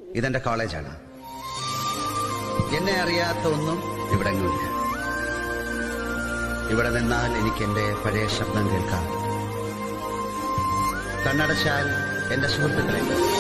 ഇതെന്റെ കോളേജാണ്. എന്നെ അറിയാത്ത ഒന്നും ഇവിടെങ്ങുമില്ല. ഇവിടെ നിന്നാൽ എനിക്ക് എന്റെ പഴയ ശബ്ദം കേൾക്കാം. കണ്ണടച്ചാൽ എന്റെ സുഹൃത്തുക്കളെ